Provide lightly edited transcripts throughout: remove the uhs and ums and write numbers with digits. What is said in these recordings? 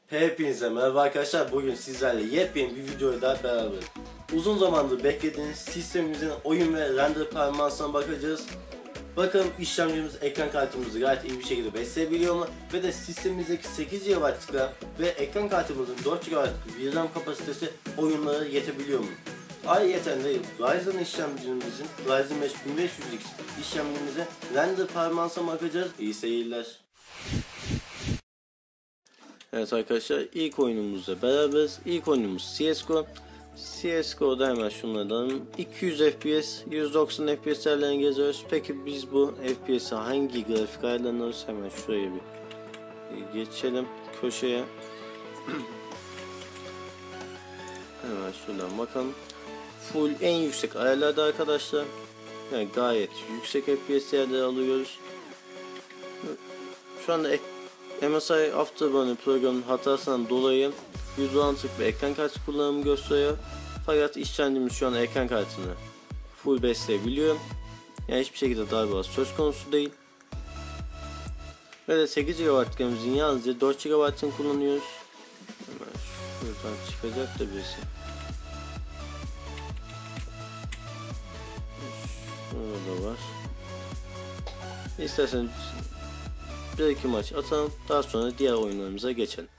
Hepinize merhaba arkadaşlar. Bugün sizlerle yepyeni bir videoyla daha beraber. Uzun zamandır beklediğiniz sistemimizin oyun ve render performansına bakacağız. Bakalım işlemcimiz ekran kartımızı gayet iyi bir şekilde besleyebiliyor mu? Ve de sistemimizdeki 8 GB'lık ve ekran kartımızın 4 GB'lık RAM kapasitesi oyunlara yetebiliyor mu? Ayrıca Ryzen işlemcimizin Ryzen 5 1500X işlemcimize render performansına bakacağız. İyi seyirler. Evet arkadaşlar, ilk oyunumuzla beraberiz. İlk oyunumuz CSGO. CSGO'da hemen şunlardan 200 FPS, 190 FPS ayarlarını geziyoruz. Peki biz bu FPS'i hangi grafik ayarlarını alırız? Hemen şuraya bir geçelim köşeye. Hemen şuradan bakalım. Full en yüksek ayarlarda arkadaşlar. Yani gayet yüksek FPS yerleri alıyoruz. Şu anda MSI Afterburner programının hatasından dolayı %10'lık bir ekran kartı kullanımı gösteriyor. Fakat işlemcimiz şu an ekran kartını full besleyebiliyor. Yani hiçbir şekilde darbe söz konusu değil. Ve de 8 GB RAM'imizin yalnızca 4 GB'ını kullanıyoruz. Hemen şuradan çıkacak da birisi. Şurada da var. İsterseniz bir iki maç atalım, daha sonra diğer oyunlarımıza geçelim.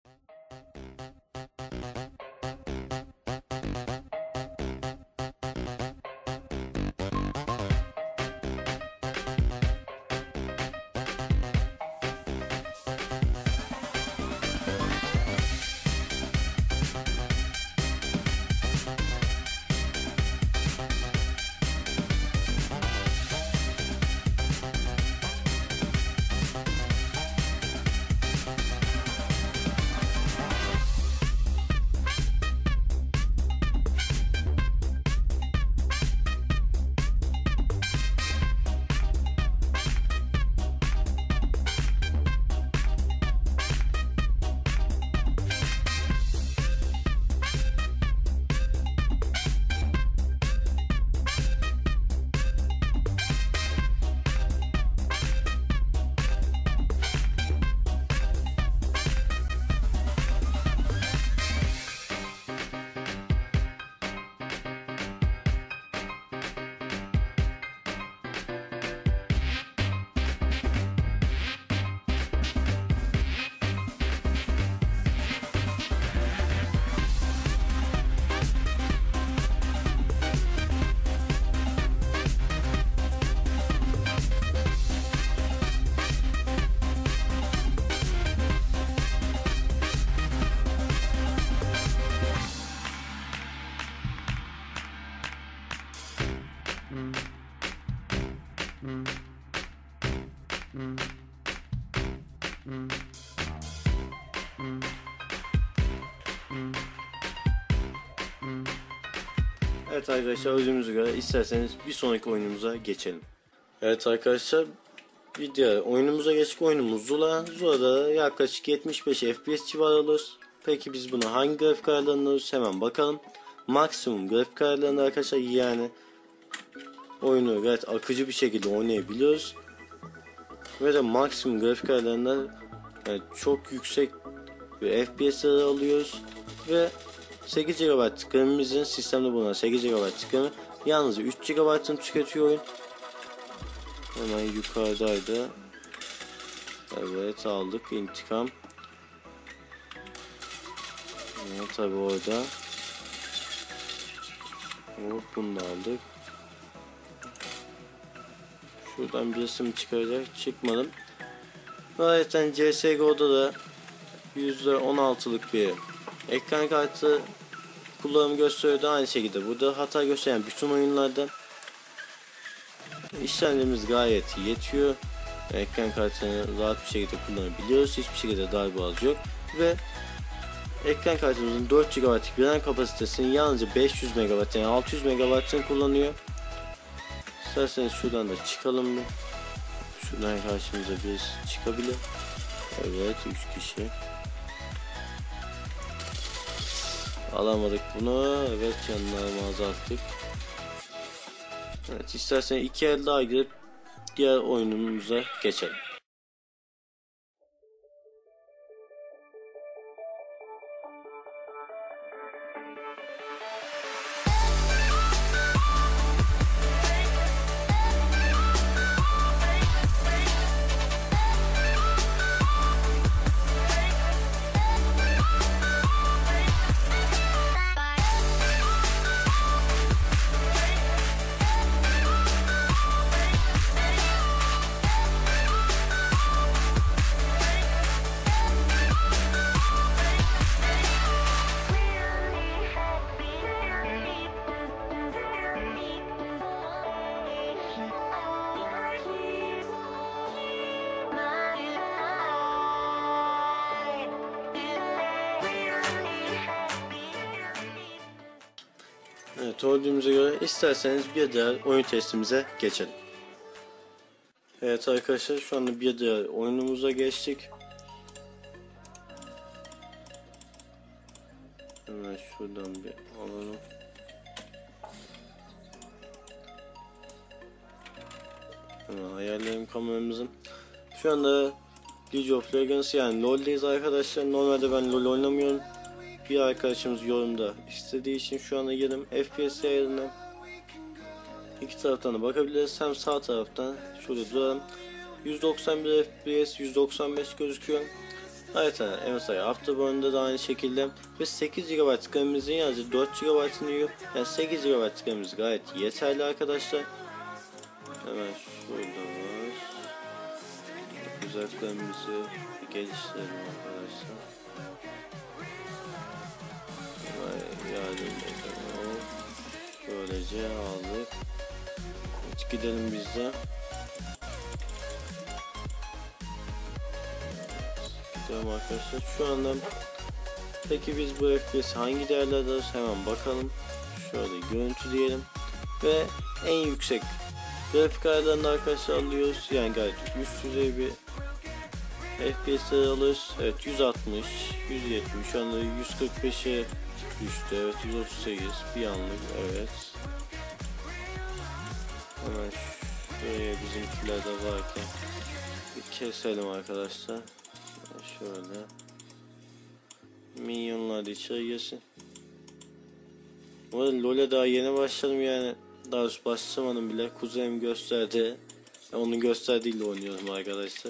Evet arkadaşlar, özümüze göre isterseniz bir sonraki oyunumuza geçelim. Evet arkadaşlar, bir diğer oyunumuza geçtik. Oyunumuz Zula. Zula'da yaklaşık 75 FPS civarı alır. Peki biz bunu hangi grafik ayarlarını alırız? Hemen bakalım. Maksimum grafik ayarlarında arkadaşlar, yani oyunu gayet akıcı bir şekilde oynayabiliyoruz. Ve de maksimum grafik ayarlarında yani çok yüksek bir FPS'leri alıyoruz. Ve 8 GB RAM'imizin sistemde bulunan 8 GB RAM'i yalnızca 3 GB'ını tüketiyor oyun. Hemen yukarıdaydı. Evet, aldık intikam. Evet, tabi orada. Hop, bunu da aldık. Şuradan bir resim çıkaracak, çıkmadım. Zaten CSGO'da da %16'lık bir ekran kartı kullanım gösteriyordu. Aynı şekilde burada hata gösteren bütün oyunlarda işlemcimiz gayet yetiyor. Ekran kartını rahat bir şekilde kullanabiliyoruz. Hiçbir şekilde darbe algı yok. Ve ekran kartımızın 4 GB'lık RAM kapasitesinin yalnızca 500 MB yani 600 MB'ını kullanıyor. İsterseniz şuradan da çıkalım mı? Şuradan karşımıza bir çıkabilir. Evet, 3 kişi. Alamadık bunu. Evet, canlarımı azalttık. Evet, istersen 2 el daha girip diğer oyunumuza geçelim. Evet, gördüğümüze göre isterseniz bir diğer oyun testimize geçelim. Evet arkadaşlar, şu anda bir diğer oyunumuza geçtik. Hemen şuradan bir alalım. Hemen ayarlayalım kameramızın. Şu anda League of Legends yani LoL'deyiz arkadaşlar. Normalde ben LoL oynamıyorum. Bir arkadaşımız yorumda istediği için şu anda girdim. FPS ayarına iki taraftan da bakabiliriz. Hem sağ taraftan şöyle duralım. 191 FPS, 195 gözüküyor. Harita mesela Afterburn'da da aynı şekilde ve 8 GB RAM'imizin yazı 4 GB'ını yiyor. Yani 8 GB RAM'imiz gayet yeterli arkadaşlar. Hemen şurada var. Uzaklarımızı geliştirelim arkadaşlar. Yardım edelim. Böylece aldık. Hiç gidelim biz de. Gidelim arkadaşlar. Şu anda peki biz bu FPS hangi değerlerde hemen bakalım. Şöyle görüntü diyelim ve en yüksek grafik ayarlarında arkadaşlar alıyoruz. Yani gayet üst düzey bir FPS'leri alırız. Evet 160, 170, şu anda 145'e düştü. Evet 138 bir anlık. Evet. Hemen şuraya bizimkiler de varken bir keselim arkadaşlar. Şöyle. Minyonlar da içeri girsin. Bu arada LoL'e daha yeni başladım yani. Daha doğrusu başlamadım bile. Kuzenim gösterdi. Onun gösterdiğiyle oynuyorum arkadaşlar.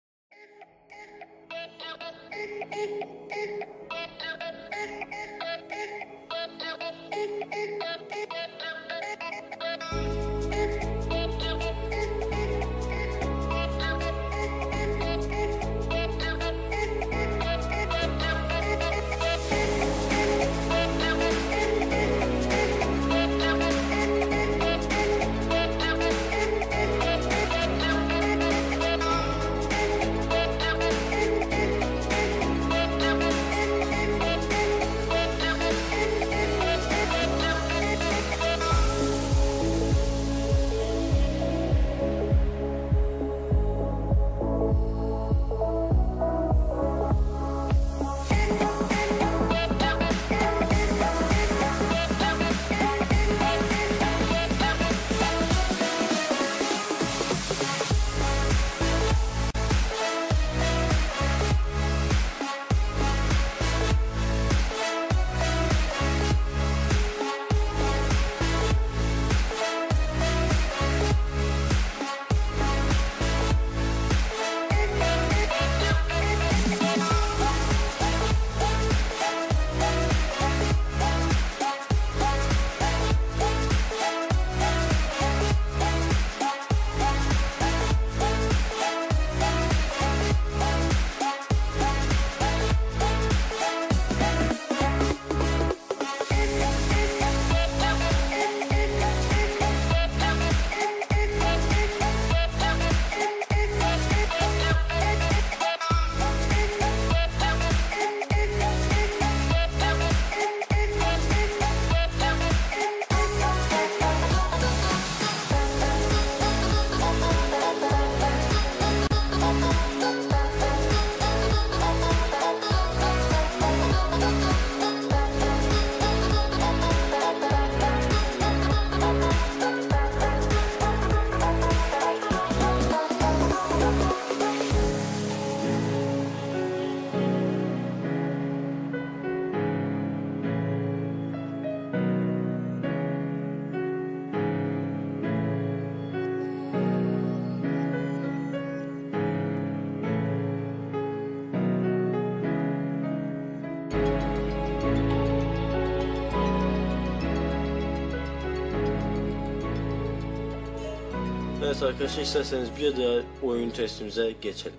Evet arkadaşlar, isterseniz bir diğer oyun testimize geçelim.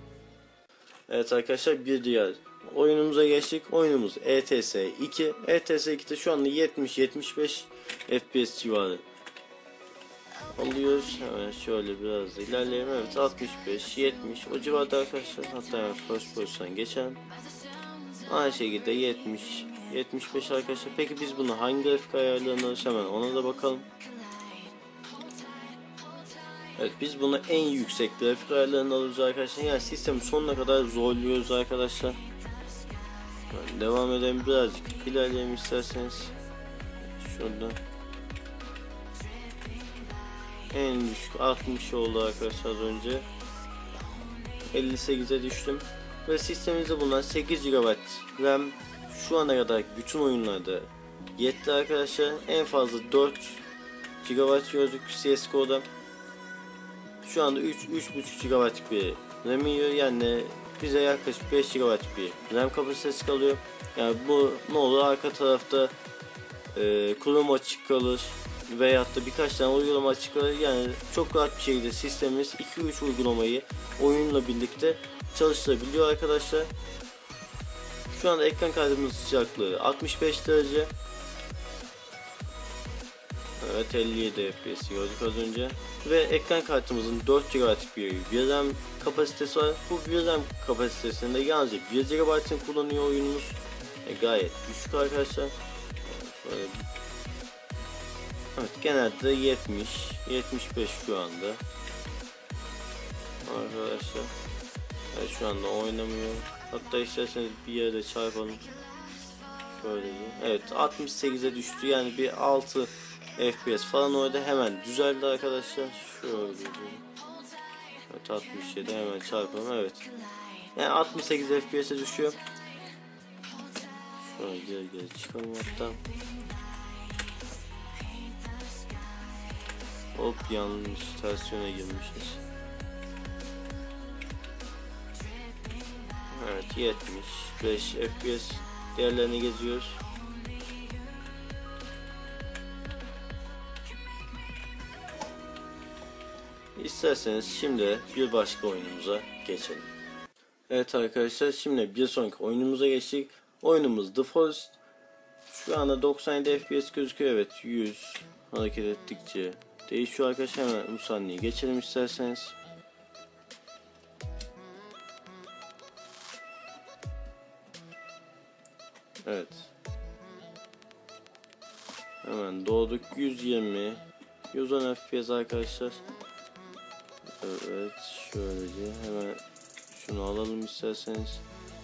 Evet arkadaşlar, bir diğer oyunumuza geçtik. Oyunumuz ETS 2. ETS 2'de şu anda 70-75 FPS civarı alıyoruz. Hemen şöyle biraz da ilerleyelim. Evet 65-70 o civarda arkadaşlar. Hatta first person geçelim. Aynı şekilde 70 75 arkadaşlar. Peki biz bunu hangi grafik ayarlarına alırız, hemen ona da bakalım. Evet, biz bunu en yüksek grafik ayarlarını alıyoruz arkadaşlar. Yani sistemi sonuna kadar zorluyoruz arkadaşlar. Yani devam edelim, birazcık ilerleyelim isterseniz. Şurada en düşük 60 oldu arkadaşlar, az önce 58'e düştüm. Ve sistemimizde bulunan 8 GB RAM şu ana kadar bütün oyunlarda yetti arkadaşlar. En fazla 4 GB gördük CSGO'da. Şu anda 3,5 GB bir RAM yiyor, yani bize yaklaşık 5 GB bir RAM kapasitesi kalıyor. Yani bu ne olur, arka tarafta Chrome açık kalır veyahut da birkaç tane uygulama açık kalır. Yani çok rahat bir şekilde sistemimiz 2-3 uygulamayı oyunla birlikte çalıştırabiliyor arkadaşlar. Şu anda ekran kartımızın sıcaklığı 65 derece. Evet, 57 FPS gördük az önce. Ve ekran kartımızın 4 GB bir RAM kapasitesi var. Bu bir RAM kapasitesinde yalnızca 1 GB'ın kullanıyor oyunumuz. Gayet düşük arkadaşlar. Şöyle. Evet, genelde 70-75 şu anda arkadaşlar. Evet, şu anda oynamıyor. Hatta isterseniz bir yere çarpalım. Şöyle. Evet, 68'e düştü. Yani bir 6 FPS falan orada hemen düzeldi arkadaşlar. Şöyle. Evet, 67 hemen çarpalım. Evet. Yani 68 FPS'e düşüyor. Şöyle geri çıkalım hatta. Hop, yanlış tersine girmişiz. Evet, 75 FPS değerlerini geziyoruz. İsterseniz şimdi bir başka oyunumuza geçelim. Evet arkadaşlar, şimdi bir sonraki oyunumuza geçtik. Oyunumuz The Forest. Şu anda 97 FPS gözüküyor. Evet, 100 hareket ettikçe değişiyor arkadaşlar. Hemen bu sahneyi geçelim isterseniz. Evet. Hemen doğduk. 120 110 FPS arkadaşlar. Evet, şöylece hemen şunu alalım isterseniz.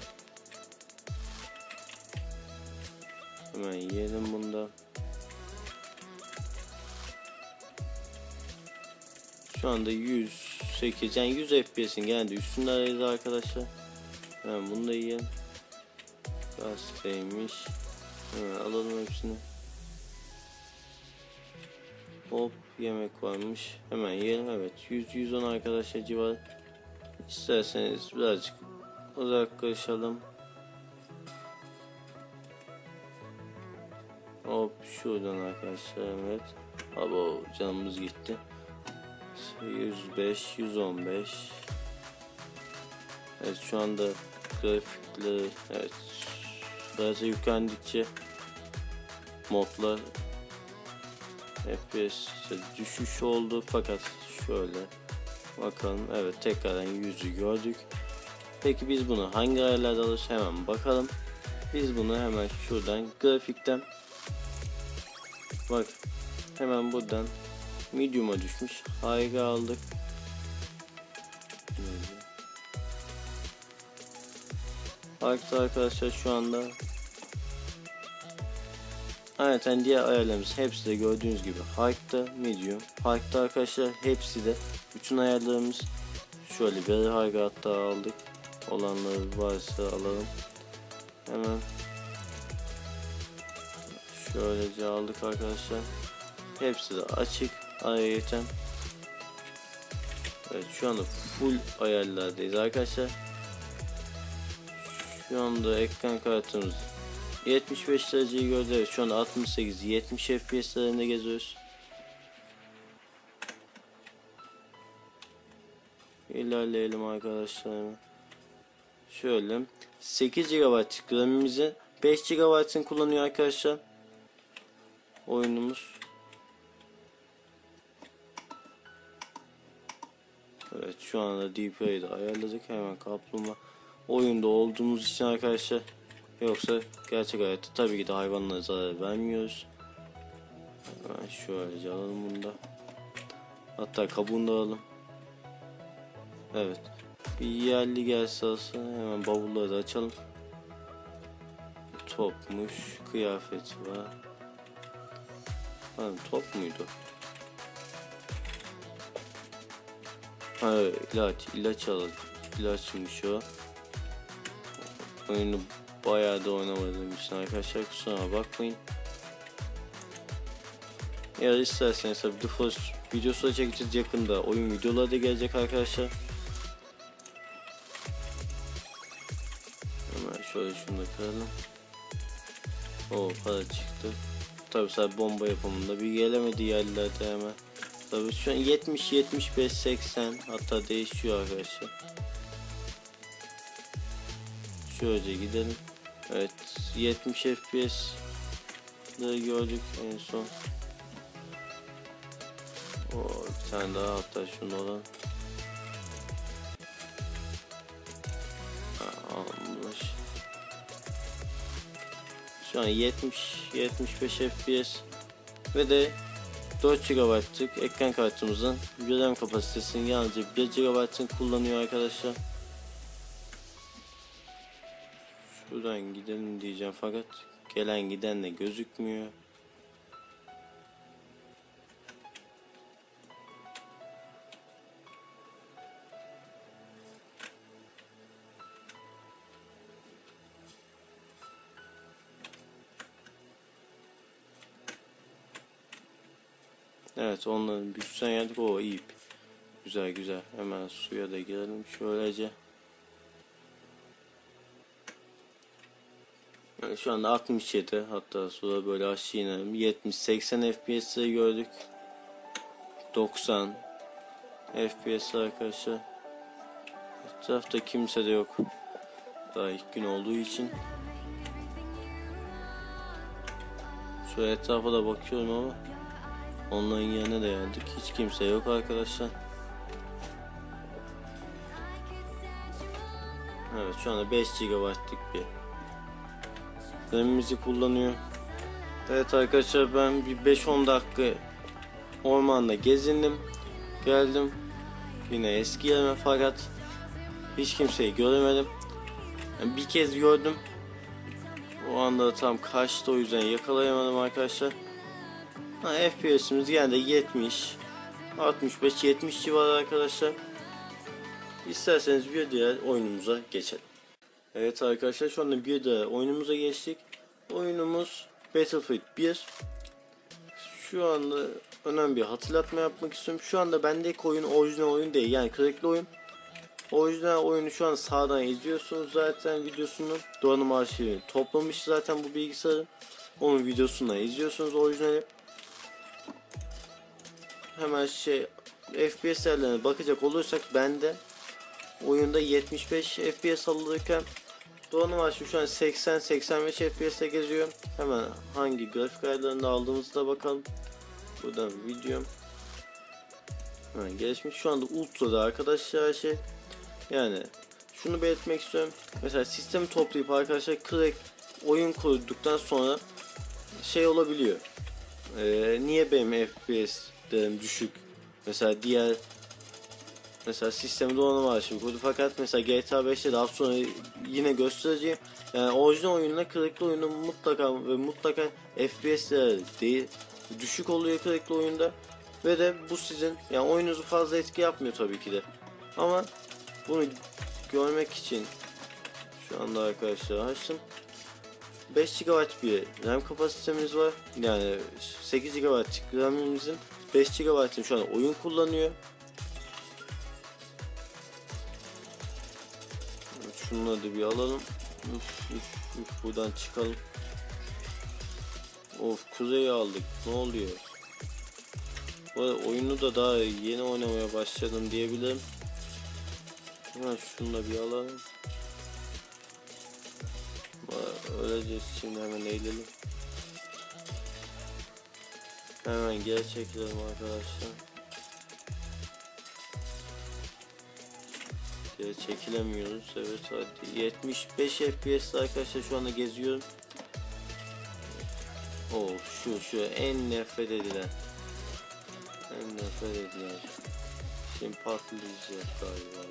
Hemen yiyelim bunda. Şu anda 108, yani 100 FPS'in genelde üstündeyiz arkadaşlar. Hemen bunu da yiyelim. Gazeteymiş. Hemen alalım hepsini. Hop, yemek varmış. Hemen yiyelim. Evet, 100-110 arkadaşlar civarı. İsterseniz birazcık uzaklaşalım. Hop, şuradan arkadaşlar. Evet. Abo, canımız gitti. 105, 115. Evet, şu anda grafikleri, evet, biraz yüklentikçe modlar FPS düşüş oldu, fakat şöyle bakalım. Evet, tekrardan 100'ü gördük. Peki biz bunu hangi ayarlarda alırız, hemen bakalım. Biz bunu hemen şuradan grafikten, bak, hemen buradan medium'a düşmüş, harika aldık. Farklı arkadaşlar şu anda. Evet, yani diğer ayarlarımız hepsi de gördüğünüz gibi Hike'da, Medium. Hike'da arkadaşlar hepsi de, bütün ayarlarımız. Şöyle bir Hike hatta aldık. Olanları varsa alalım. Hemen şöylece aldık arkadaşlar. Hepsi de açık ayrıyeten. Evet, şu anda full ayarlardayız arkadaşlar. Şu anda ekran kartımız 75 dereceyi gördü. Evet, şu anda 68-70 FPS'lerinde geziyoruz. İlerleyelim arkadaşlar. Şöyle 8 GB RAM'imizi 5 GB'ın kullanıyor arkadaşlar oyunumuz. Evet, şu anda DPI'yi de ayarladık. Hemen kaplumbağa oyunda olduğumuz için arkadaşlar Yoksa gerçek hayatta tabii ki de hayvanlara zarar vermiyoruz. Hemen şöylece alalım bunu da. Hatta kabuğunu da alalım. Evet. Bir yerli gelse alsın. Hemen bavulları da açalım. Topmuş. Kıyafet var. Ha, top muydu? Ha, ilaç alalım. İlaçmış o. Oyunu bayağı da oynamadığım için arkadaşlar kusura bakmayın. Eğer isterseniz tabi The Forest videosu da çekeceğiz yakında. Oyun videoları da gelecek arkadaşlar. Hemen şöyle şunu da kıralım. O para çıktı. Tabi sadece bomba yapımında bir gelemedi yerlerde hemen. Tabi şu an 70, 75, 80 hatta değişiyor arkadaşlar. Şöyle gidelim. Evet 70 FPS gördük en son. O bir tane daha hatta şunu olan. Almış. Şu an 70-75 FPS ve de 4 GB'lık ekran kartımızın RAM kapasitesini yalnızca 1 GB'ını kullanıyor arkadaşlar. Şuradan gidelim diyeceğim fakat gelen giden de gözükmüyor. Evet onların büyüsünden geldik. O iyi. Güzel güzel. Hemen suya da girelim şöylece. Yani şu anda 67 hatta suda böyle aşağı inelim. 70-80 FPS'leri gördük. 90 FPS arkadaşlar. Etrafta kimse de yok. Daha ilk gün olduğu için. Şu etrafa da bakıyorum ama onların yerine de geldik. Hiç kimse yok arkadaşlar. Evet şu anda 5 GB'lık bir RAM'imizi kullanıyor. Evet arkadaşlar ben bir 5-10 dakika ormanda gezindim. Geldim. Yine eski yerime fakat hiç kimseyi göremedim. Yani bir kez gördüm. O anda da tam kaçtı o yüzden yakalayamadım arkadaşlar. FPS'imiz yine de 70 65-70 civarı arkadaşlar. İsterseniz bir diğer oyunumuza geçelim. Evet arkadaşlar şu anda bir diğer oyunumuza geçtik. Oyunumuz Battlefield 1. Şu anda önemli bir hatırlatma yapmak istiyorum. Şu anda bendeki oyun orijinal oyun değil, yani crackli oyun. Orijinal oyunu şu an sağdan izliyorsunuz zaten videosunu. Donanım arşivini toplamış zaten bu bilgisayarın. Onun videosundan izliyorsunuz orijinali. Hemen FPS değerlerine bakacak olursak bende oyunda 75 FPS alırken donanım arşivi şu an 80-85 FPS'te geziyor. Hemen hangi grafik ayarlarını aldığımızda da bakalım. Buradan videom. Hemen gelişmiş. Şu anda ultra'da arkadaşlar yani şunu belirtmek istiyorum. Mesela sistemi toplayıp arkadaşlar crack oyun kurduktan sonra olabiliyor. Niye benim FPS'lerim düşük? Mesela sistemi donanım arşivi kurdu fakat mesela GTA 5'te daha sonra yine göstereceğim. Yani orijinal oyunla crackli oyunun mutlaka FPS'ler değil düşük oluyor crackli oyunda ve de bu sizin yani oyununuzu fazla etki yapmıyor tabii ki de. Ama bunu görmek için şu anda arkadaşlar açtım. 5 GB bir RAM kapasitemiz var. Yani 8 GB RAM'imizin 5 GB'ın şu an oyun kullanıyor. Şunları da bir alalım. Buradan çıkalım. Of kuzeyi aldık. Ne oluyor? Bu arada oyunu da daha yeni oynamaya başladım diyebilirim. Hemen şunu da bir alalım. Öleceğiz şimdi, hemen eğilelim. Hemen geri çekelim arkadaşlar. Hadi çekilemiyoruz. Evet hadi. 75 FPS arkadaşlar şu anda geziyorum. Oh şu en nefret edilen. En nefret edilen. Şimdi patlayacak galiba.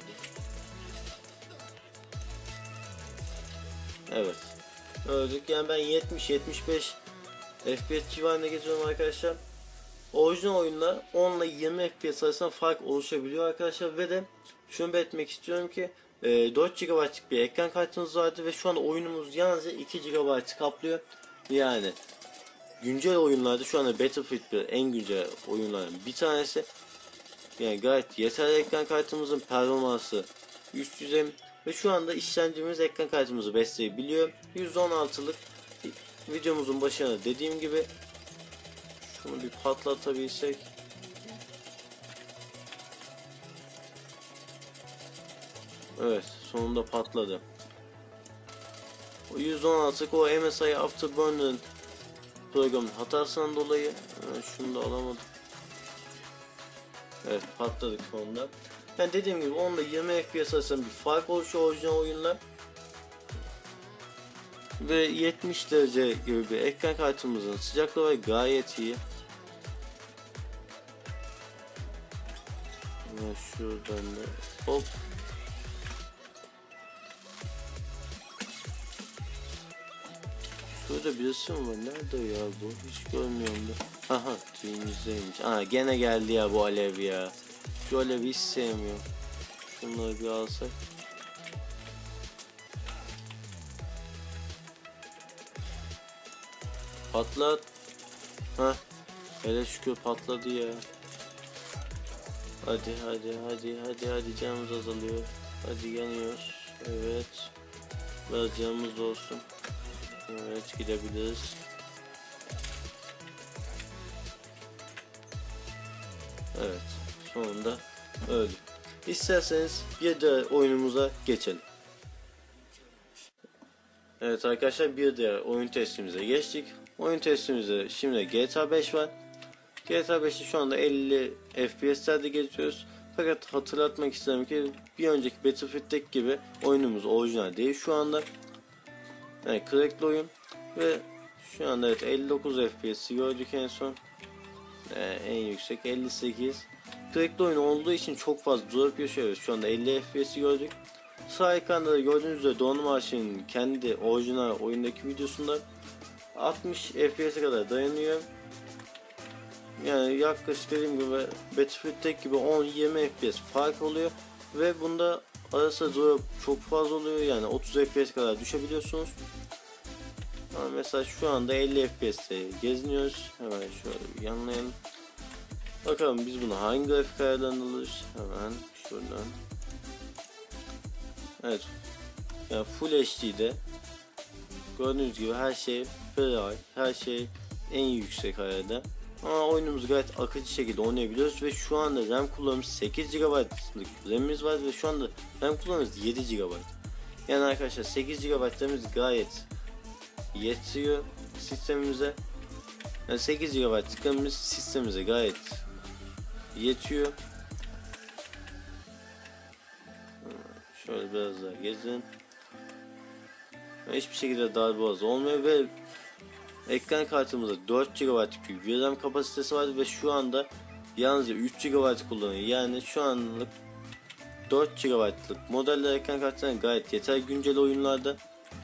Evet. Öldük. Yani ben 70-75 FPS civarında geziyorum arkadaşlar. Orijinal oyunla 10 ile 20 FPS arasında fark oluşabiliyor arkadaşlar ve de şunu belirtmek istiyorum ki 4 GB'lık bir ekran kartımız vardı ve şu anda oyunumuz yalnızca 2 GB kaplıyor. Yani güncel oyunlarda şu anda Battlefield 1 en güncel oyunların bir tanesi. Yani gayet yeterli ekran kartımızın performansı üst düzey ve şu anda işlemcimiz ekran kartımızı besleyebiliyor. 116'lık videomuzun başına dediğim gibi şunu bir patlatabilsek. Evet sonunda patladı. O 116'lık o MSI Afterburner programın hatasından dolayı şunu da alamadım. Evet patladık sonunda. Yani dediğim gibi 10 ile 20 FPS arasında bir fark oluşuyor orijinal oyunla. Ve 70 derece gibi bir ekran kartımızın sıcaklığı gayet iyi. Ve şuradan da hop. Şurada birisi mi var? Nerede ya bu? Hiç görmüyorum da. Aha düğümüzdeymiş. Aa gene geldi ya bu alev ya. Şu alevi hiç sevmiyorum. Şunları bir alsak. Patlat. Ha. Hele şükür patladı ya. Hadi canımız azalıyor. Hadi yanıyoruz. Evet. Biraz canımız da olsun. Evet gidebiliriz. Evet. Sonunda öldü. İsterseniz bir de oyunumuza geçelim. Evet arkadaşlar bir de oyun testimize geçtik. Oyun testimizde şimdi GTA 5 var. GTA 5'te şu anda 50 FPS'lerde geçiyoruz. Fakat hatırlatmak isterim ki bir önceki Battlefield'deki gibi oyunumuz orijinal değil şu anda. Yani crackli oyun ve şu anda evet 59 FPS'i gördük en son. En yüksek 58. Crackli oyun olduğu için çok fazla drop yaşıyoruz. Şu anda 50 FPS'i gördük. Sağ ekranda da gördüğünüz üzere Don Marsh'ın kendi orijinal oyundaki videosunda 60 FPS'e kadar dayanıyor. Yani yaklaşık dediğim gibi Battlefield'deki gibi 10-20 FPS fark oluyor ve bunda arası drop çok fazla oluyor, yani 30 FPS kadar düşebiliyorsunuz. Ama mesela şu anda 50 FPS'te geziniyoruz. Hemen şöyle bir yanlayalım. Bakalım biz bunu hangi grafik ayarlarında alırız. Hemen şuradan. Evet. Yani Full HD'de gördüğünüz gibi her şey ferah, her şey en yüksek ayarda. Ama oyunumuzu gayet akıcı şekilde oynayabiliyoruz ve şu anda RAM kullanımımız 8 GB'lık RAM'imiz var ve şu anda RAM kullanımımız 7 GB. Yani arkadaşlar 8 GB RAM'imiz gayet yetiyor sistemimize. Yani 8 GB RAM'imiz sistemimize gayet yetiyor. Şöyle biraz daha gezin. Hiçbir şekilde darboğaz olmuyor ve ekran kartımızda 4 GB'lık bir RAM kapasitesi var ve şu anda yalnızca 3 GB kullanıyor. Yani şu anlık 4 GB'lık modeller ekran kartlarına gayet yeter güncel oyunlarda.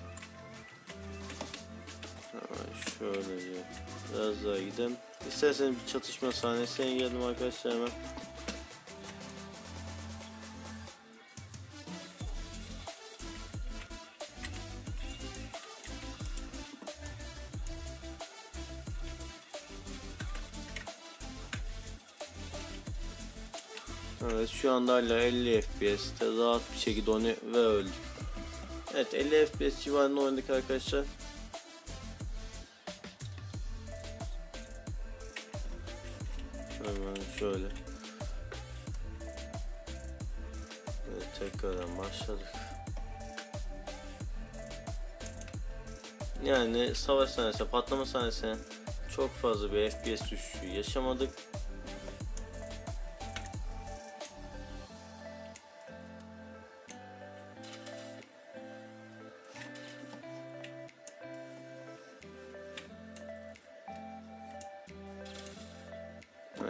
Şöyle biraz daha gidelim. İsterseniz bir çatışma sahnesine geldim arkadaşlar hemen. Evet şu anda hala 50 FPS'te rahat bir şekilde onu ve öldük. Evet 50 FPS civarında oynadık arkadaşlar. Hemen şöyle. Evet tekrardan başladık. Yani savaş sahnesine, patlama sahnesine çok fazla bir FPS düşüşü yaşamadık.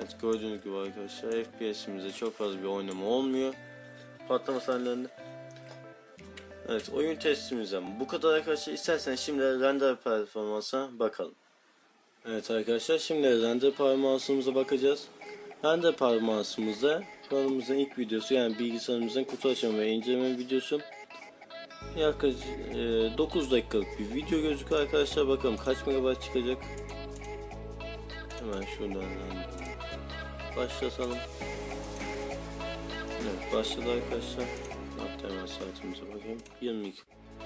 Evet, gördüğünüz gibi arkadaşlar FPS'imizde çok fazla bir oynama olmuyor patlama sahnelerinde. Evet, oyun testimizden bu kadar arkadaşlar. İsterseniz şimdi render performansına bakalım. Evet arkadaşlar, şimdi render performansımıza bakacağız. Render performansımızda kanalımızın ilk videosu, yani bilgisayarımızın kutu açma ve inceleme videosu, yaklaşık 9 dakikalık bir video gözüküyor arkadaşlar. Bakalım kaç megabayt çıkacak. Hemen şuradan başlatalım. Evet, başladı arkadaşlar. Hatta hemen saatimize bakayım. 22.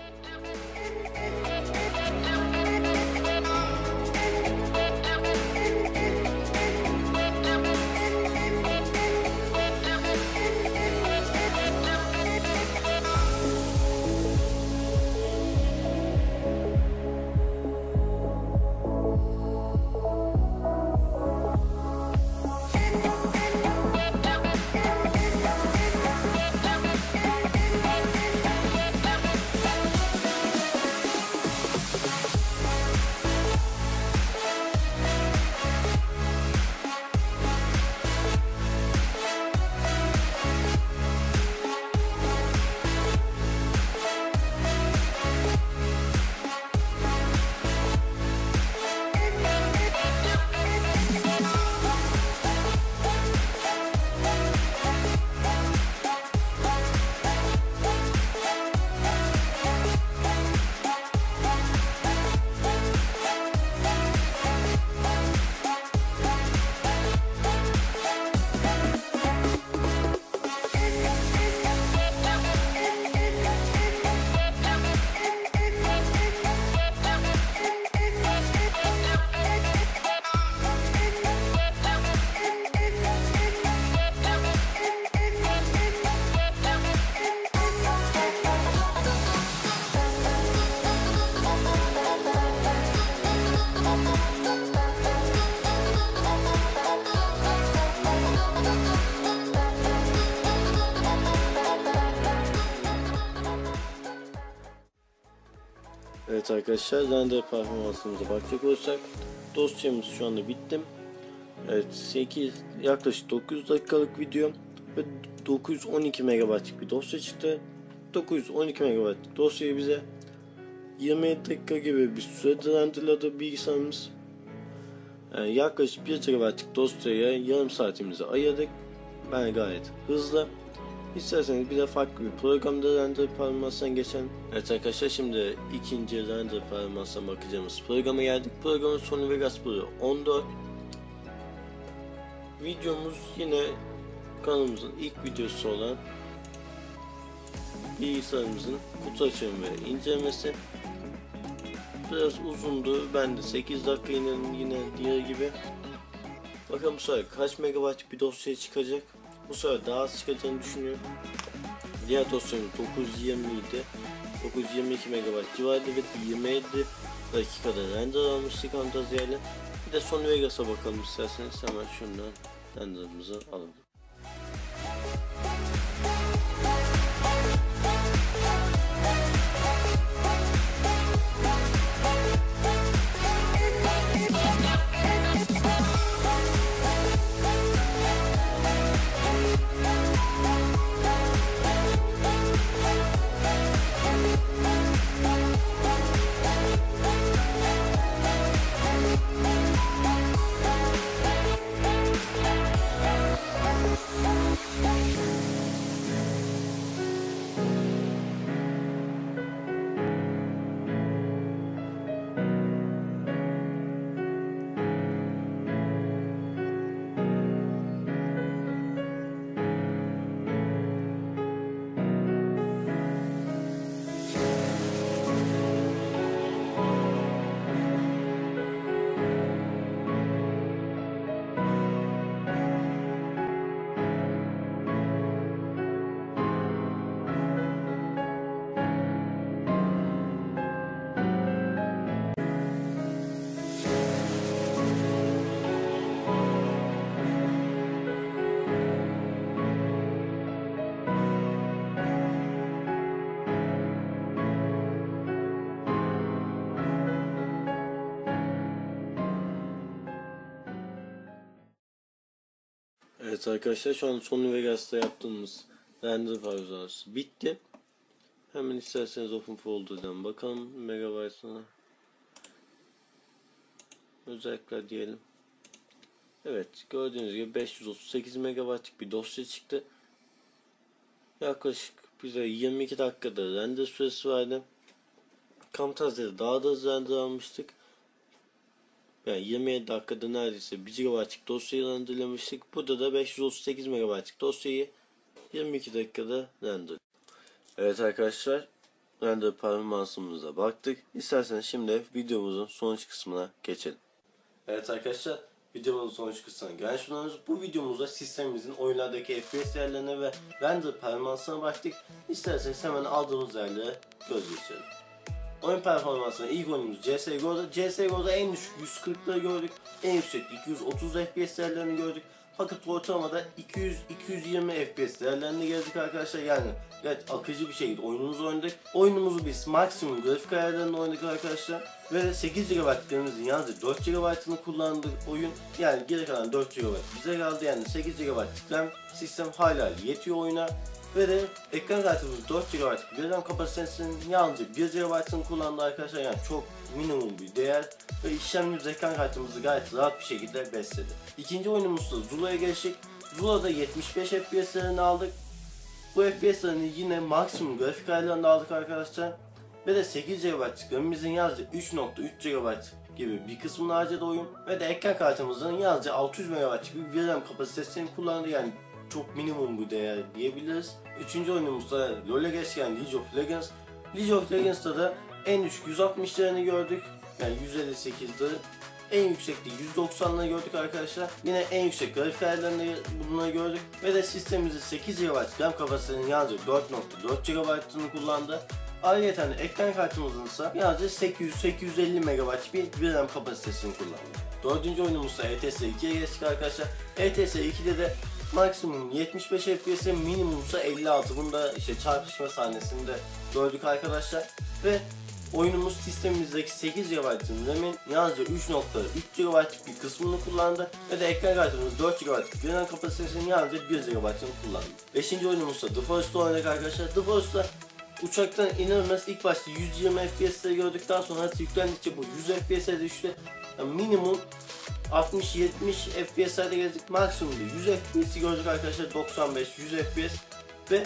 Evet arkadaşlar, render performansımıza bakacak olursak dosyamız şu anda bitti. Evet, yaklaşık 9 dakikalık video ve 912 MB'lik bir dosya çıktı. 912 MB dosyayı bize 27 dakika gibi bir sürede renderladı bilgisayarımız. Yani yaklaşık 1 TB'lik dosyaya yarım saatimizi ayırdık. Ben gayet hızlı. İsterseniz bir de farklı bir programda render performansına geçelim. Evet arkadaşlar, şimdi ikinci render performansına bakacağımız programa geldik. Programın Sony Vegas Pro 14. Videomuz yine kanalımızın ilk videosu olan bilgisayarımızın kutu açımı ve incelemesi. Biraz uzundu. Ben de 8 dakika yine diğer gibi. Bakalım bu sefer kaç megabayt bir dosya çıkacak. Bu sefer daha az çıkacağını düşünüyorum. Diğer dosyamız 920 idi. 922 MB civarında ve 27 dakikada render almıştık Camtasia'yla. Bir de Sony Vegas'a bakalım isterseniz. Hemen şundan renderımızı alalım. Evet arkadaşlar, şu an Sony Vegas'ta yaptığımız render pauzası bitti. Hemen isterseniz OpenFolder'dan bakalım megabaytına. Özellikler diyelim. Evet, gördüğünüz gibi 538 megabaytlık bir dosya çıktı. Yaklaşık bize 22 dakikada render süresi vardı. Camtasia'da daha da hızlı render almıştık. Yani 27 dakikada neredeyse 1 GB'lık dosyayı renderlemiştik. Burada da 538 MB'lık dosyayı 22 dakikada render. Evet arkadaşlar, render performansımıza baktık. İsterseniz şimdi videomuzun sonuç kısmına geçelim. Evet arkadaşlar, videomuzun sonuç kısmına gelmiş bulunuyoruz. Bu videomuzda sistemimizin oyunlardaki FPS değerlerine ve render performansına baktık. İsterseniz hemen aldığımız yerlere göz geçirelim. Oyun performansına ilk oyunumuz CSGO'da. CSGO'da en düşük 140'ları gördük. En yüksek 230 FPS değerlerini gördük. Fakat ortalamada 200-220 FPS değerlerini geldik arkadaşlar. Yani gayet akıcı bir şekilde oyunumuzu oynadık. Oyunumuzu biz maksimum grafik ayarlarında oynadık arkadaşlar. Ve 8 GB'larımızın yalnızca 4 GB'ını kullandık oyun. Yani geri kalan 4 GB bize kaldı. Yani 8 GB'lık RAM sistem hala yetiyor oyuna. Ve de ekran kartımız 4 GB'lık bir RAM kapasitesinin yalnızca 1 GB'ını kullandı arkadaşlar. Yani çok minimum bir değer. Ve işlemcimiz ekran kartımızı gayet rahat bir şekilde besledi. İkinci oyunumuzda Zula'ya geçtik. Zula'da 75 FPS'lerini aldık. Bu FPS'lerini yine maksimum grafik ayarlarında aldık arkadaşlar. Ve de 8 GB'lık RAM'imizin yalnızca 3.3 GB gibi bir kısmını harcadı oyun. Ve de ekran kartımızın yalnızca 600 MB'lık bir RAM kapasitesini kullandı. Yani çok minimum bir değer diyebiliriz. Üçüncü oyunumuzda LoL'e geçken League of Legends. League of Legends'ta da en düşük 160'larını gördük. Yani 158'de. En yüksekte 190'ları gördük arkadaşlar. Yine en yüksek grafik ayarlarını bunları gördük. Ve de sistemimizin 8 GB RAM kapasitesinin yalnızca 4.4 GB'ını kullandı. Ayrıca ekran kartımızın ise yalnızca 800-850 MB bir RAM kapasitesini kullandı. Dördüncü oyunumuzda ETS 2'ye geçtik arkadaşlar. ETS 2'de de maksimum 75 FPS, minimumsa 56. Bunda işte çarpışma sahnesinde gördük arkadaşlar. Ve oyunumuz sistemimizdeki 8 GB RAM'in yalnızca 3.3 GB'lık bir kısmını kullandı. Ve de ekran kartımız 4 GB'lık bir RAM kapasitesinin yalnızca 1 GB'ını kullandı. Beşinci oyunumuzda The Forest'ı oynadık arkadaşlar. The Forest'ta uçaktan inilmez ilk başta 120 FPS'leri gördükten sonra yüklendikçe bu 100 FPS'e düştü. Yani minimum 60-70 FPS'lerde gezdik, maksimumda 100 FPS'i gördük arkadaşlar, 95-100 FPS ve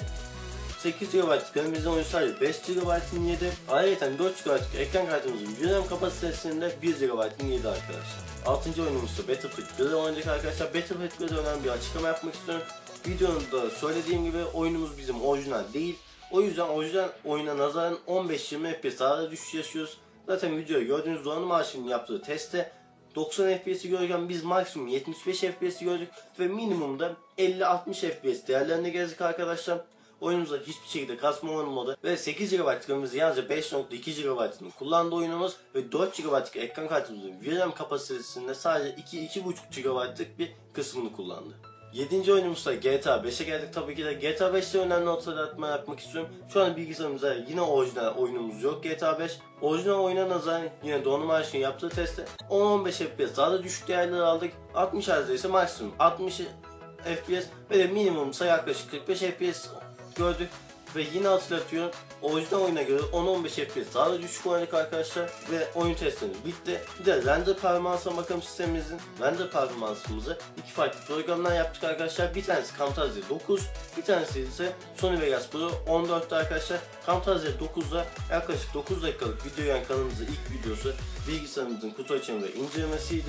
8 GB RAM'imizin oyun sadece 5 GB'ını yedi. Ayrıca 4 GB ekran kartımızın bir RAM kapasitesinde 1 GB'ını yedi arkadaşlar. 6. oyunumuzda Battlefield 1'e oynadık arkadaşlar. Battlefield 1'de önemli bir açıklama yapmak istiyorum. Videonun söylediğim gibi oyunumuz bizim orijinal değil. O yüzden orijinal oyuna nazaran 15-20 FPS daha düşüş yaşıyoruz. Zaten videoyu gördüğünüz donanım arşivinin yaptığı testte 90 FPS'i görürken biz maksimum 75 FPS'i gördük ve minimumda 50-60 FPS değerlerine gezdik arkadaşlar. Oyunumuza hiçbir şekilde kasma olmadı ve 8 GB RAM'imizi yalnızca 5.2 GB'ını kullandı oyunumuz ve 4 GB'lık ekran kartımızın VRAM kapasitesinde sadece 2-2.5 GB'lık bir kısmını kullandı. 7. oyunumuzda GTA 5'e geldik. Tabii ki de GTA 5'te önemli hatırlatma yapmak istiyorum. Şu an bilgisayarımızda yine orijinal oyunumuz yok GTA 5. Orijinal oyuna nazaran yine donanım arşivinin yaptığı testte 10-15 FPS daha da düşük değerler aldık. 60 Hz'de ise maksimum 60 FPS ve de minimumsa yaklaşık 45 FPS gördük. Ve yine hatırlatıyorum, orijinal oyuna göre 10-15 FPS daha da düşük oynadık arkadaşlar ve oyun testlerimiz bitti. Bir de render performansına bakalım sistemimizin. Render performansımızı iki farklı programdan yaptık arkadaşlar. Bir tanesi Camtasia 9, bir tanesi ise Sony Vegas Pro 14'te arkadaşlar. Camtasia 9'da yaklaşık 9 dakikalık video, yani kanalımızın ilk videosu bilgisayarımızın kutu açımı ve incelemesiydi.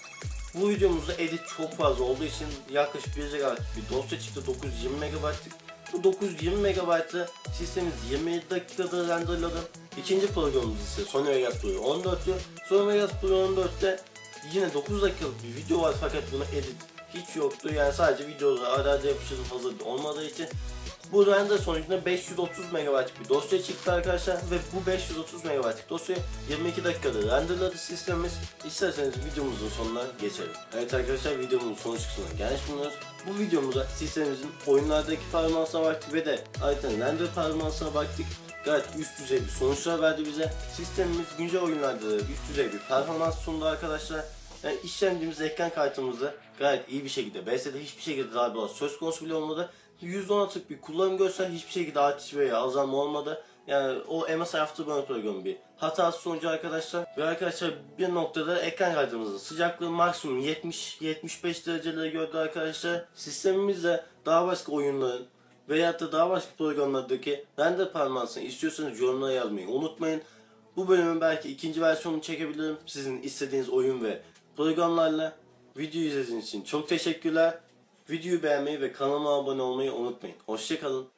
Bu videomuzda edit çok fazla olduğu için yaklaşık 1 GB bir dosya çıktı, 920 MB'lık. Bu 920 MB'ı sistemimiz 27 dakikada renderladı. İkinci programımız ise Sony Vegas Pro 14'tü. Sony Vegas Pro 14'te yine 9 dakikalık bir video var fakat buna edit hiç yoktu. Yani sadece videoları arada yapıştırdım, hazır olmadığı için. Bu render sonucunda 530 MB'lık bir dosya çıktı arkadaşlar ve bu 530 MB'lık dosyayı 22 dakikada renderladı sistemimiz. İsterseniz videomuzun sonuna geçelim. Evet arkadaşlar, videomuzun sonuç kısmına gelmiş bulunuyoruz. Bu videomuzda sistemimizin oyunlardaki performansına baktık ve de ayrıca render performansına baktık. Gayet üst düzey bir sonuçlar verdi bize. Sistemimiz güncel oyunlarda da üst düzey bir performans sundu arkadaşlar. Yani işlemcimiz ekran kartımızda gayet iyi bir şekilde BS'de hiçbir şekilde darbe söz konusu bile olmadı. %10'a bir kullanım göster, hiçbir şekilde artış veya azalma olmadı. Yani o MSI Afterburner programı bir hatası sonucu arkadaşlar. Ve arkadaşlar bir noktada ekran kartımızın sıcaklığı maksimum 70-75 dereceleri gördü arkadaşlar. Sistemimizde daha başka oyunların veyahut da daha başka programlardaki render parmağını istiyorsanız yorumlara yazmayı unutmayın. Bu bölümün belki ikinci versiyonunu çekebilirim. Sizin istediğiniz oyun ve programlarla. Video izlediğiniz için çok teşekkürler. Videoyu beğenmeyi ve kanalıma abone olmayı unutmayın. Hoşçakalın.